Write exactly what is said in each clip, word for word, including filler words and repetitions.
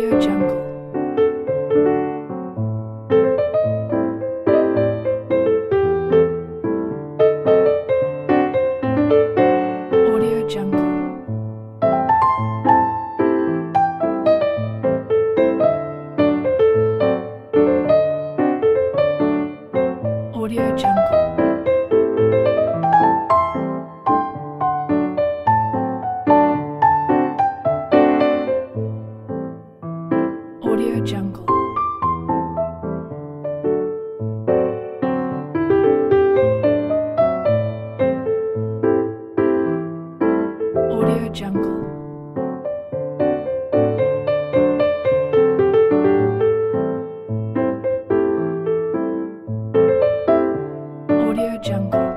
Audio Jungle. Audio Jungle. Audio Jungle. Audio Jungle. Audio Jungle. Audio Jungle.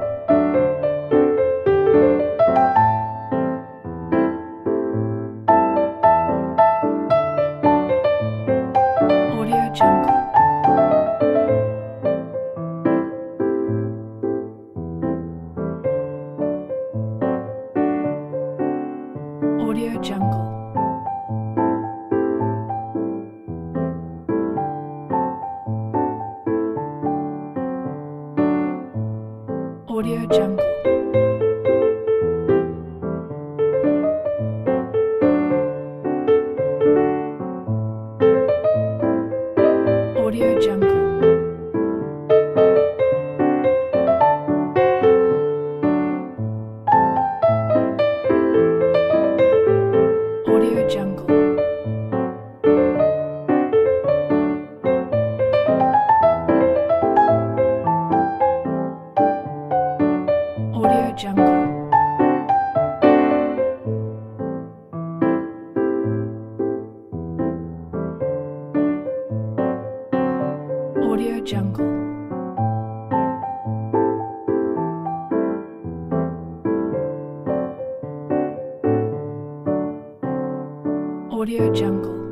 Audio Jungle. Audio Jungle. Audio Jungle. Audio Jungle. Audio Jungle. Audio Jungle. Audio Jungle. Audio Jungle.